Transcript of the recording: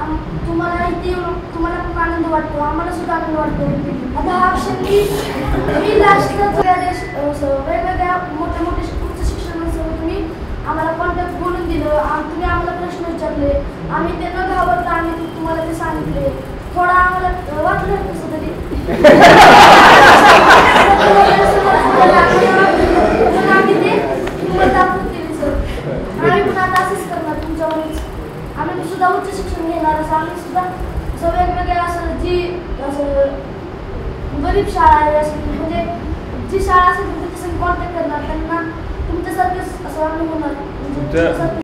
तुम्हाला इथे येऊन तुम्हाला खूप आनंद वाटतो, आम्हाला सुद्धा आनंद वाटतो. आता हा ऑप्शन मी लास्टच वेगवेगळ्या मोठ्या उच्च शिक्षणासह तुम्ही आम्हाला कॉन्टॅक्ट बोलून दिलं, तुम्ही आम्हाला प्रश्न विचारले, आम्ही ते न घाबरता आम्ही तुम्हाला ते सांगितले. थोडा आम्हाला वाटलं कसं तरी आम्ही ते हिंमत दाखवून केली सर. आम्ही पण आता असंच करणार तुमच्यावरच. आम्ही सुद्धा उच्च शिक्षण घेणार, असं आम्ही सुद्धा असं वेगवेगळ्या असं जी असं गरीब शाळा आहे असं म्हणजे जी शाळा असेल त्याच्यासाठी कॉन्टॅक्ट करणार, त्यांना तुमच्यासारखेच असं आम्ही होणार म्हणजे